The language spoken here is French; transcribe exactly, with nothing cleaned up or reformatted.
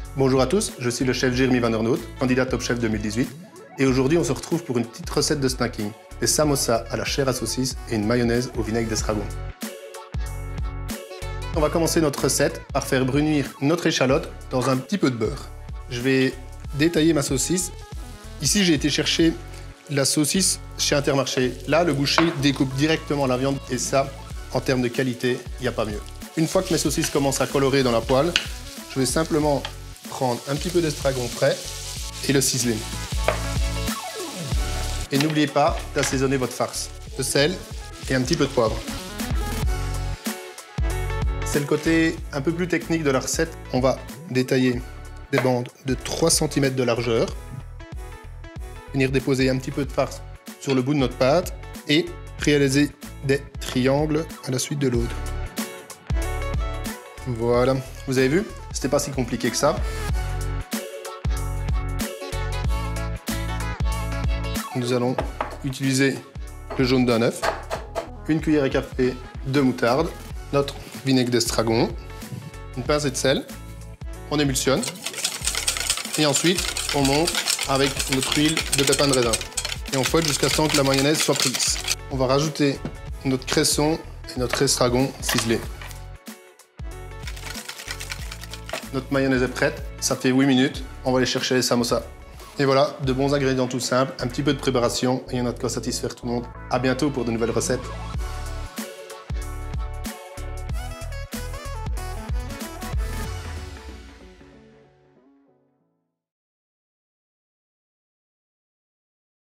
Bonjour à tous, je suis le chef Jérémy Van Ornoot, candidat Top Chef deux mille dix-huit. Et aujourd'hui, on se retrouve pour une petite recette de snacking. Des samosas à la chair à saucisse et une mayonnaise au vinaigre d'estragon. On va commencer notre recette par faire brunir notre échalote dans un petit peu de beurre. Je vais détailler ma saucisse. Ici, j'ai été chercher la saucisse chez Intermarché. Là, le boucher découpe directement la viande et ça, en termes de qualité, il n'y a pas mieux. Une fois que mes saucisses commencent à colorer dans la poêle, je vais simplement prendre un petit peu d'estragon frais et le ciseler. Et n'oubliez pas d'assaisonner votre farce. De sel et un petit peu de poivre. C'est le côté un peu plus technique de la recette. On va détailler des bandes de trois centimètres de largeur. Venir déposer un petit peu de farce sur le bout de notre pâte et réaliser des triangles à la suite de l'autre. Voilà, vous avez vu, c'était pas si compliqué que ça. Nous allons utiliser le jaune d'un œuf, une cuillère à café de moutarde, notre vinaigre d'estragon, une pincée de sel, on émulsionne et ensuite on monte avec notre huile de pépins de raisin et on fouette jusqu'à ce que la mayonnaise soit prise. On va rajouter notre cresson et notre estragon ciselé. Notre mayonnaise est prête, ça fait huit minutes, on va aller chercher les samosas. Et voilà, de bons ingrédients tout simples, un petit peu de préparation et il y en a de quoi satisfaire tout le monde. À bientôt pour de nouvelles recettes.